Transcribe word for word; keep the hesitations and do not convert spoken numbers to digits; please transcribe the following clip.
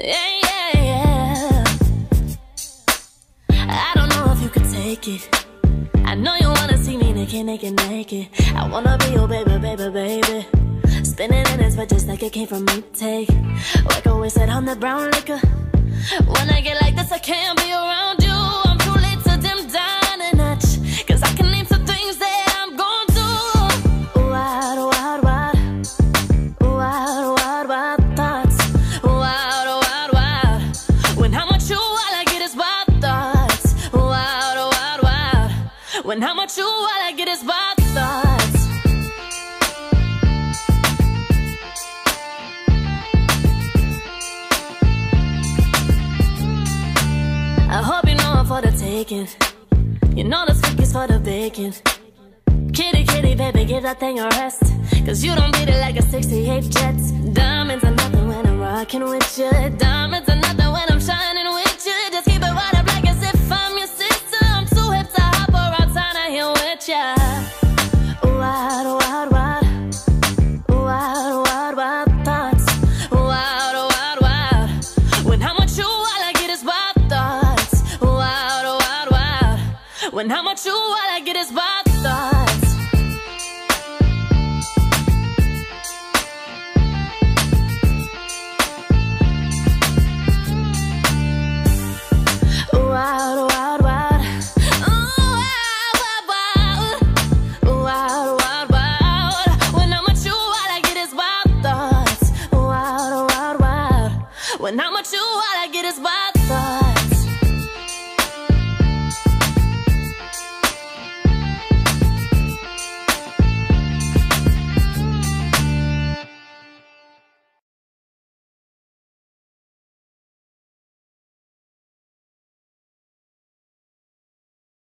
Yeah, yeah, yeah. I don't know if you could take it. I know you wanna see me naked, naked, naked. I wanna be your baby, baby, baby. Spinning in his bed just like it came from me. Take work away, said on the brown liquor. When I get like this, I can't be around you. I'm too late to dim down a notch, cause I can name some things that I'm gon' do. Wild, wild, wild. Wild, wild, wild thoughts. Wild, wild, wild. When I'm with you, all I get is wild thoughts. Wild, wild, wild. When I'm with you, all I get is wild thoughts. I hope you know I'm for the taking. You know the stick is for the bacon. Kitty, kitty, baby, give that thing a rest, cause you don't beat it like a sixty-eight Jets. Diamonds are nothing when I'm rocking with you. Diamonds are nothing when I'm shining with you. Just keep it right up like as if I'm your sister. I'm too hip to hop around town out here with ya. Wild, wild, wild. Wild, wild, wild thoughts. Wild, wild, wild. When I'm with you, all I get is wild thoughts. Wild, wild, wild. When I'm with you, all I get is wild thoughts. Wild, wild, wild. Ooh, wild, wild, wild. Wild, wild, wild. When I'm with you, all I get is wild thoughts. Wild, wild, wild. When I'm with you,